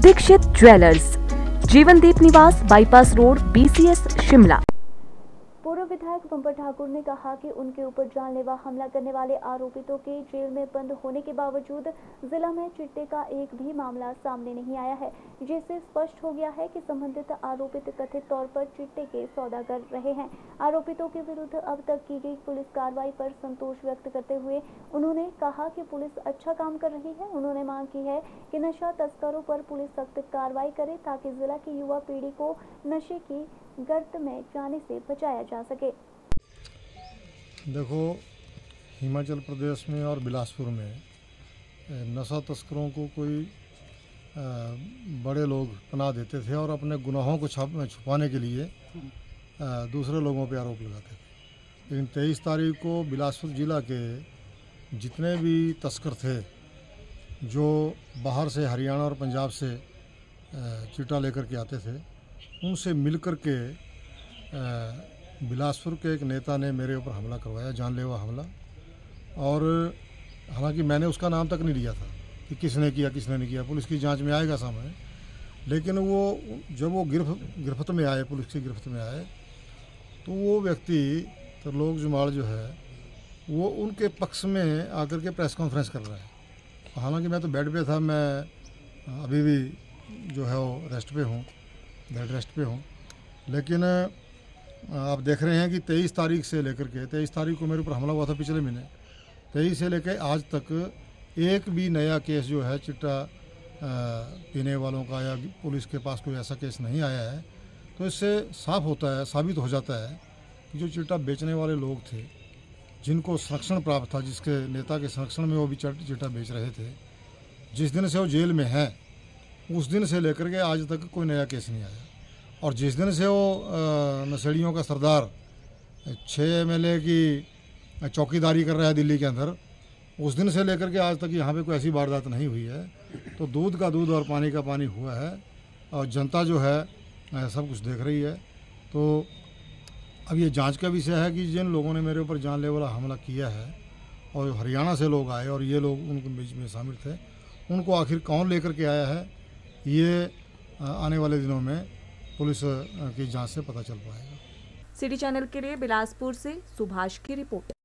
Dixit jewellers, जीवनदीप निवास, bypass road, BCS, Shimla. पूर्व विधायक बंपर ठाकुर ने कहा कि उनके ऊपर जानलेवा हमला करने वाले आरोपितों के जेल में बंद होने के बावजूद जिला में चिट्टे का एक भी मामला सामने नहीं आया है, जिससे स्पष्ट हो गया है कि संबंधित आरोपित कथित तौर पर चिट्टे के सौदागर रहे हैं। आरोपितों के विरुद्ध अब तक की गई पुलिस कार्रवाई पर संतोष व्यक्त करते हुए उन्होंने कहा कि पुलिस अच्छा काम कर रही है। उन्होंने मांग की है कि नशा तस्करों पर पुलिस सख्त कार्रवाई करे ताकि जिला की युवा पीढ़ी को नशे की गर्त में जाने से बचाया जा सके। देखो, हिमाचल प्रदेश में और बिलासपुर में नशा तस्करों को कोई बड़े लोग पनाह देते थे और अपने गुनाहों को छुपाने के लिए दूसरे लोगों पे आरोप लगाते थे। लेकिन 23 तारीख को बिलासपुर ज़िला के जितने भी तस्कर थे जो बाहर से हरियाणा और पंजाब से चिट्टा लेकर के आते थे, उनसे मिलकर के बिलासपुर के एक नेता ने मेरे ऊपर हमला करवाया, जानलेवा हमला। और हालांकि मैंने उसका नाम तक नहीं लिया था कि किसने किया किसने नहीं किया, पुलिस की जांच में आएगा सामने। लेकिन वो जब वो गिरफ्त में आए, पुलिस की गिरफ्त में आए, तो वो व्यक्ति त्रिलोक जमाल जो है वो उनके पक्ष में आकर के प्रेस कॉन्फ्रेंस कर रहा है। हालांकि मैं तो बेड पे था, मैं अभी भी जो है वो रेस्ट पे हूँ, बेड रेस्ट पे हूँ। लेकिन आप देख रहे हैं कि 23 तारीख से लेकर के 23 तारीख को मेरे ऊपर हमला हुआ था पिछले महीने, 23 से लेकर आज तक एक भी नया केस जो है चिट्टा पीने वालों का या पुलिस के पास कोई ऐसा केस नहीं आया है। तो इससे साबित हो जाता है कि जो चिट्टा बेचने वाले लोग थे, जिनको संरक्षण प्राप्त था, जिसके नेता के संरक्षण में वो भी चिट्टा बेच रहे थे, जिस दिन से वो जेल में हैं उस दिन से लेकर के आज तक कोई नया केस नहीं आया। और जिस दिन से वो नशेड़ियों का सरदार 6 MLA की चौकीदारी कर रहा है दिल्ली के अंदर, उस दिन से लेकर के आज तक यहाँ पे कोई ऐसी वारदात नहीं हुई है। तो दूध का दूध और पानी का पानी हुआ है और जनता जो है सब कुछ देख रही है। तो अब ये जांच का विषय है कि जिन लोगों ने मेरे ऊपर जानलेवा हमला किया है और हरियाणा से लोग आए और ये लोग उनके बीच में शामिल थे, उनको आखिर कौन लेकर के आया है, ये आने वाले दिनों में पुलिस की जांच से पता चल पाएगा। सिटी चैनल के लिए बिलासपुर से सुभाष की रिपोर्ट।